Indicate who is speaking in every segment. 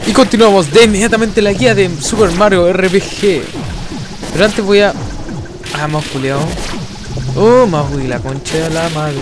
Speaker 1: Y continuamos de inmediatamente la guía de Super Mario RPG. Pero antes voy a... Ah, más culeado. Oh, más uy, la concha de la madre.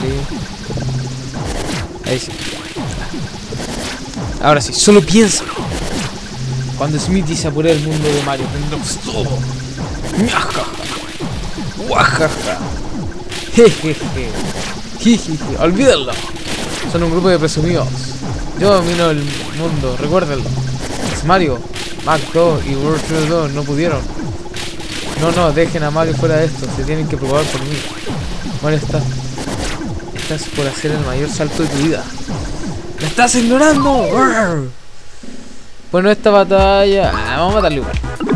Speaker 1: Ahí sí. Ahora sí, solo piensa. Cuando Smithy se apure del mundo de Mario, tendremos todo. Ñajaja. Guajaja. Jejeje. Jijiji. Olvídenlo. Son un grupo de presumidos. Yo domino el mundo, recuérdenlo. Es Mario, Mac 2 y World True 2 no pudieron. No, dejen a Mario fuera de esto. Se tienen que preocupar por mí. Mario, estás por hacer el mayor salto de tu vida. ¡Me estás ignorando! ¡Urgh! Bueno, esta batalla... vamos a matarle igual.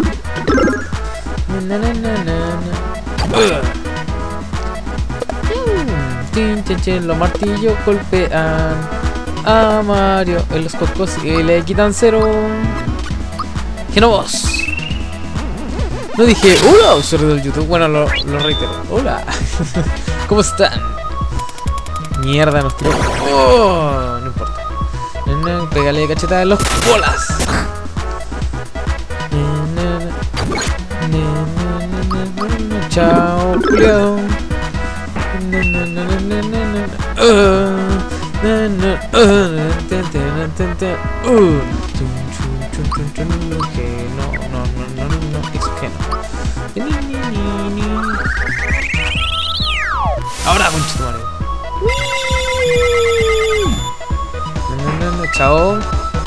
Speaker 1: Los martillos golpean a Mario en los cocos y le quitan 0. ¡Genovos! No dije hola, usuario del YouTube. Bueno, lo reitero. Hola. ¿Cómo están? Mierda, nos tiró. Oh, no importa. Pégale cachetada en los bolas. Chao, Julio. Ahora, concha tu madre. Chao.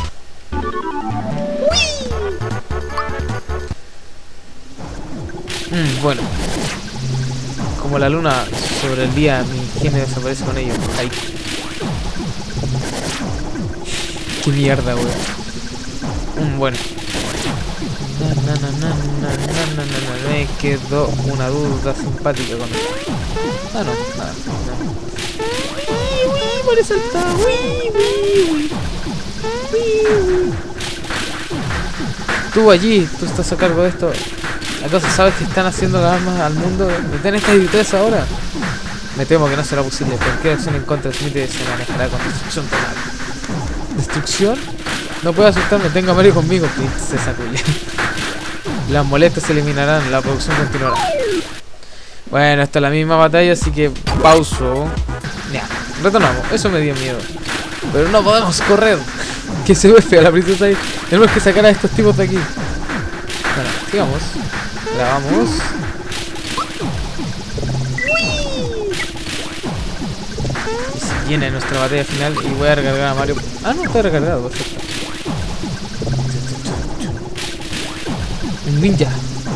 Speaker 1: Bueno. Como la luna sobre el día, mi genio desaparece con ellos. Ahí. Qué mierda, weón. Bueno. Me quedó una duda simpática con esto. Ah, no, nada. Por eso está. Tú allí, tú estás a cargo de esto. ¿Acaso sabes que están haciendo las armas al mundo? ¿Detén esta idiotez ahora? Me temo que no será posible. Cualquier acción en contra de Smithy se manejará con destrucción total. ¿Destrucción? No puedo asustarme, tengo a Mario conmigo, princesa Julia. Las molestias se eliminarán, la producción continuará. Bueno, esta es la misma batalla, así que pauso. Ya, retornamos, eso me dio miedo. Pero no podemos correr. Que se ve fea la princesa ahí. Tenemos que sacar a estos tipos de aquí. Bueno, sigamos. Grabamos. Y se viene nuestra batalla final y voy a recargar a Mario. Ah, no, está recargado, perfecto. Un ninja.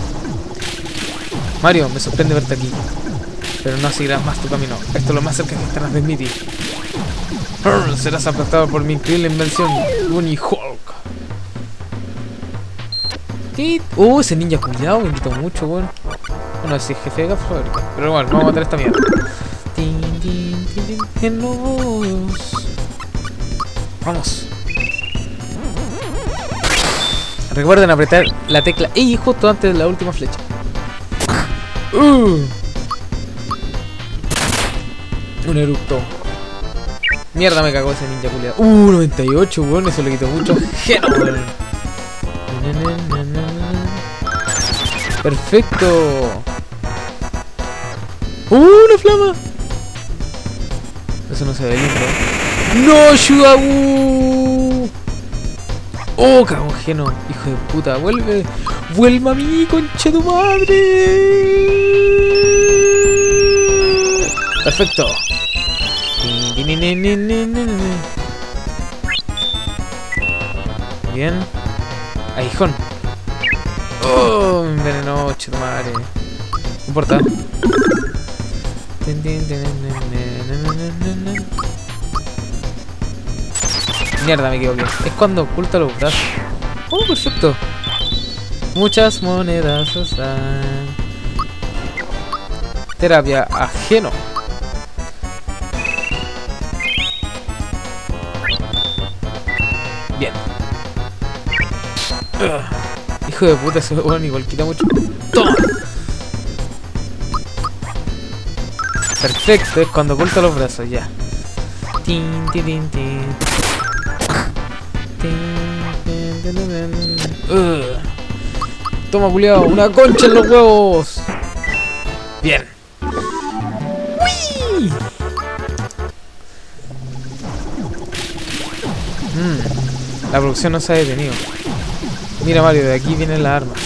Speaker 1: Mario, me sorprende verte aquí. Pero no seguirás más tu camino. Esto es lo más cerca que estarás de Smithy. Serás aplastado por mi increíble invención, Bunny Hulk. Ese ninja cuidado, me quitó mucho, weón. Bueno, ese jefe de fábrica. Pero bueno, vamos a matar esta mierda. Vamos. Recuerden apretar la tecla Y justo antes de la última flecha. Un eructo. Mierda, me cagó ese ninja culiado. 98, weón, eso le quitó mucho. Geno, weón. Perfecto. Una flama. Eso no se ve lindo. No, Shuabu. Oh, cagón Geno, hijo de puta. Vuelve. Vuelve a mí, concha tu madre. Perfecto. Bien. Aguijón. Oh, me envenenó, chido madre. No importa. Mierda, me equivoqué. Es cuando oculta los brazos. Oh, perfecto. Muchas monedas usan. Terapia ajeno. Bien. Hijo de puta, ese weón igual quita mucho. ¡Toma! Perfecto, es cuando oculta los brazos, ya. Tin, tin, tin, tin. Tin, tin, Toma, culiao, una concha en los huevos. Bien. ¡Uy! La producción no se ha detenido. Mira, Mario, de aquí vienen las armas.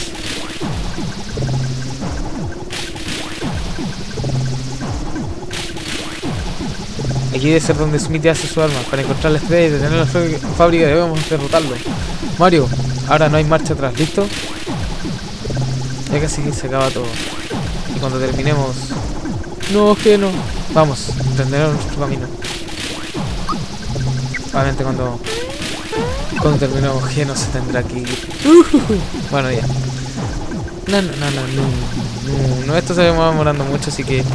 Speaker 1: Aquí debe ser donde Smithy hace su arma. Para encontrar la estrella y detener la fábrica debemos derrotarlo. Mario, ahora no hay marcha atrás, ¿listo? Ya casi se acaba todo. Y cuando terminemos... No, que no. Vamos, emprenderemos nuestro camino. Obviamente cuando terminemos Geno se tendrá que ir. Bueno, ya. No, esto se va demorando mucho, así que...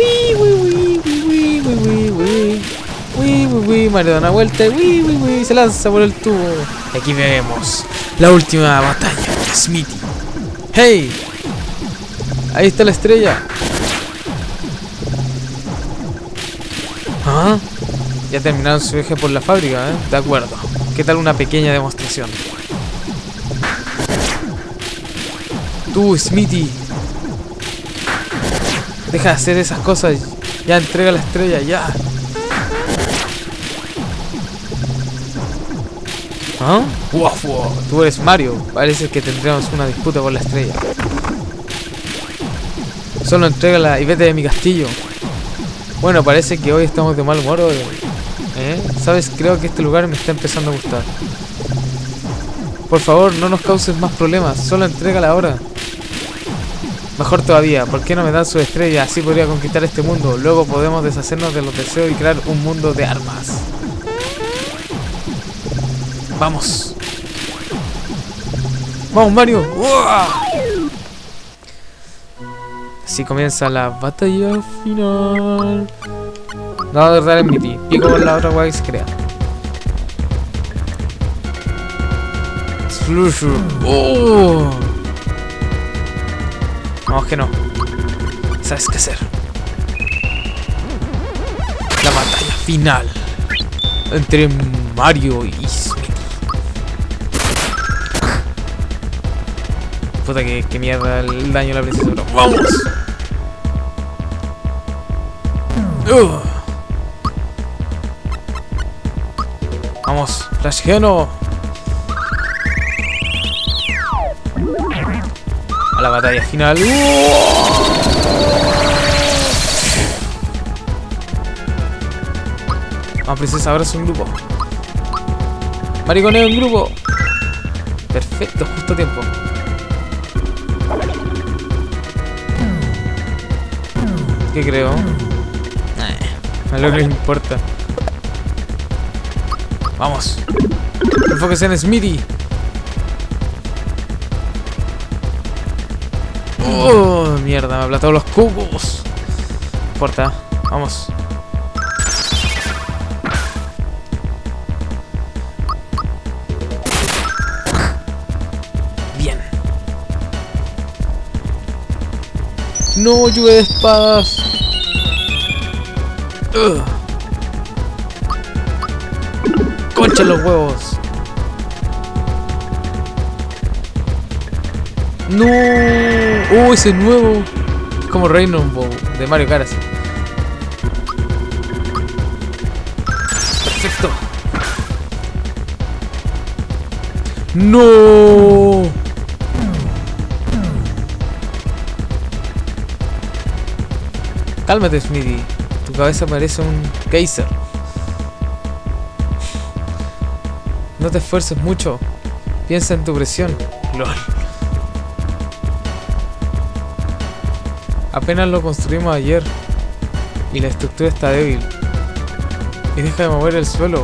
Speaker 1: Mario da una vuelta y se lanza por el tubo. Y aquí vemos la última batalla de Smithy. ¡Hey! Ahí está la estrella. ¿Ah? Ya terminaron su viaje por la fábrica, ¿eh? De acuerdo. ¿Qué tal una pequeña demostración? Tú, Smithy. Deja de hacer esas cosas. Ya entrega la estrella, ya. ¿Ah? Wow, tú eres Mario. Parece que tendremos una disputa por la estrella. Solo entrégala y vete de mi castillo. Bueno, parece que hoy estamos de mal humor. ¿Sabes? Creo que este lugar me está empezando a gustar. Por favor, no nos causes más problemas. Solo entrégala ahora. Mejor todavía, ¿por qué no me dan su estrella? Así podría conquistar este mundo. Luego podemos deshacernos de los deseos y crear un mundo de armas. ¡Vamos! ¡Vamos, Mario! ¡Uah! Así comienza la batalla final. No, de verdad es mi tío. Pico con la otra guay que se crea. ¡Oh! Vamos que no. ¿Sabes qué hacer? La batalla final entre Mario y Smithy. Puta que mierda el daño a la princesa, pero ¡vamos! Vamos, Flash Geno. A la batalla final. Vamos, princesa, ahora es un grupo. Mariconeo en grupo. Perfecto, justo a tiempo. ¿Qué creo? A lo que le importa. Vamos. Enfóquese en Smithy. Oh, mierda, me aplastó los cubos. No importa, vamos. Bien. No, lluvia de espadas. Concha los huevos. No. Ese es nuevo. Es como Rainbow de Mario Kart. Perfecto. No. Cálmate, Smithy. Tu cabeza parece un geyser. No te esfuerces mucho. Piensa en tu presión. LOL. Apenas lo construimos ayer. Y la estructura está débil. Y deja de mover el suelo.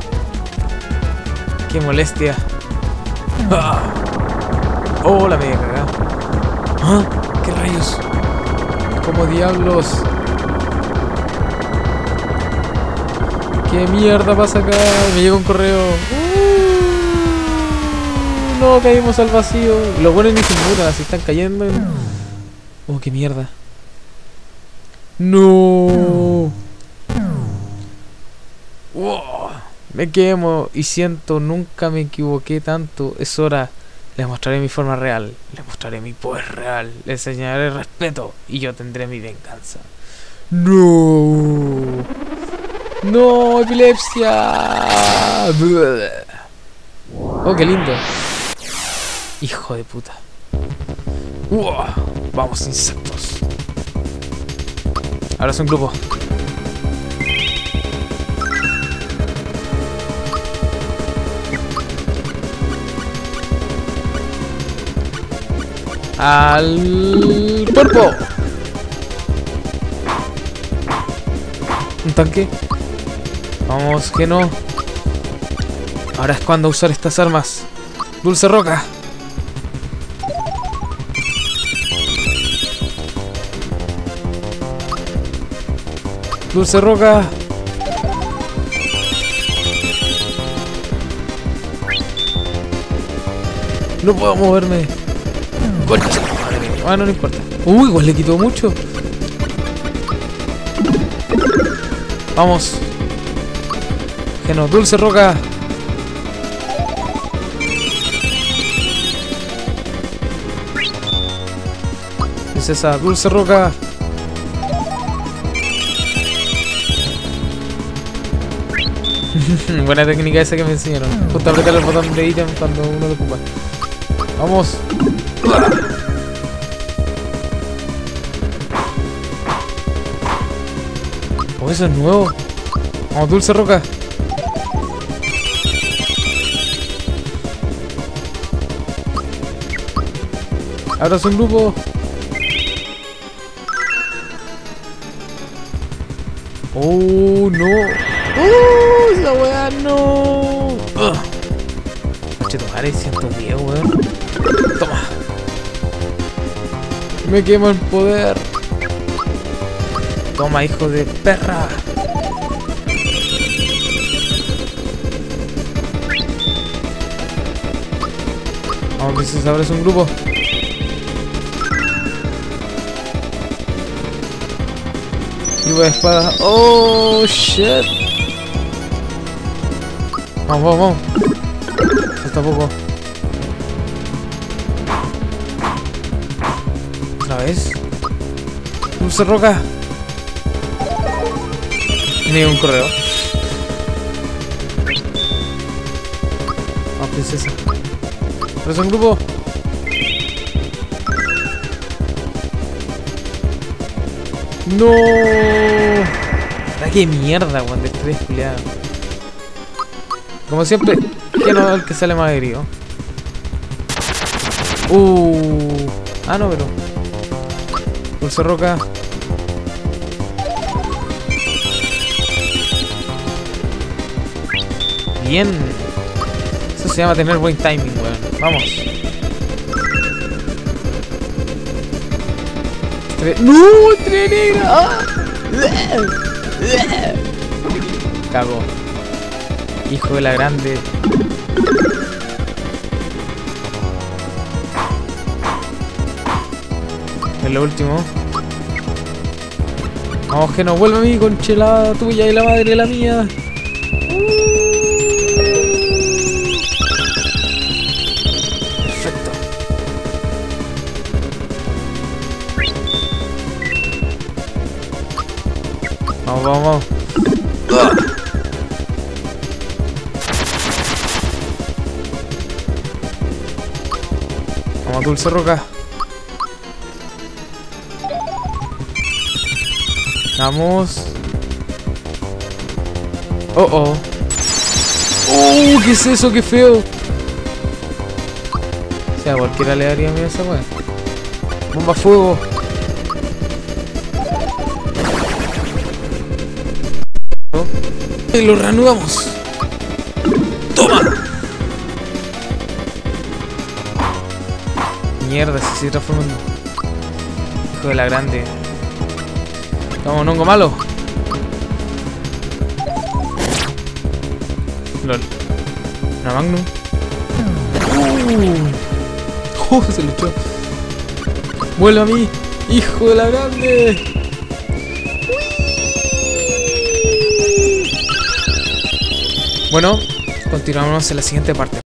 Speaker 1: ¡Qué molestia! ¡Ah! ¡Oh, la media cagada! ¿Ah? ¿Qué rayos? ¡Cómo diablos! ¿Qué mierda pasa acá? Me llega un correo. No, caímos al vacío. Los buenos ni se mutan, así están cayendo. Oh, qué mierda. No. Wow. Me quemo y siento, nunca me equivoqué tanto. Es hora. Les mostraré mi forma real. Les mostraré mi poder real. Les enseñaré respeto. Y yo tendré mi venganza. ¡No! ¡No! ¡Epilepsia! ¡Oh, qué lindo! ¡Hijo de puta! ¡Vamos, insectos! Ahora es un grupo. ¡Al cuerpo! Un tanque. Vamos, que no. Ahora es cuando usar estas armas. Dulce roca. Dulce roca. No puedo moverme. Concha, madre mía. No importa. Igual le quitó mucho. Vamos. Que no, dulce roca. Es esa, dulce roca. Buena técnica esa que me enseñaron. Justo apretar el botón de ítem cuando uno lo ocupa. Vamos. Oh, eso es nuevo. Vamos, dulce roca. Ahora es un grupo. Oh, no. Esa weá no. Coche, tomar 110, weón. Toma. Me quema el poder. Toma, hijo de perra. Vamos, princesa, ahora es un grupo. Lluvia de espada. Oh, shit. Vamos, vamos, vamos. Falta poco. Otra vez. Dulce roca. Ni un correo. Vamos, princesa. Pero es un grupo. No. Qué mierda, weón, de estrés, culiado. Como siempre, que no el que sale más herido. Ah, no, pero. Dulce roca. Bien. Eso se llama tener buen timing, weón. Vamos. ¡No! ¡Estrella negra! ¡Ah! Cago. Hijo de la grande. Es lo último. Vamos, que no vuelve a mí, conchelada tuya y la madre de la mía. Perfecto. Vamos, vamos, vamos. Vamos, dulce roca. Vamos. Oh. ¿Qué es eso? ¡Qué feo! O sea, cualquiera le daría miedo a esa weá. Bomba a fuego. Y lo reanudamos. ¡Toma! Mierda, se sigue transformando. Hijo de la grande. Vamos, un hongo malo. LOL. Una Magnum. Se lo echó. Vuelve a mí, hijo de la grande. Bueno, continuamos en la siguiente parte.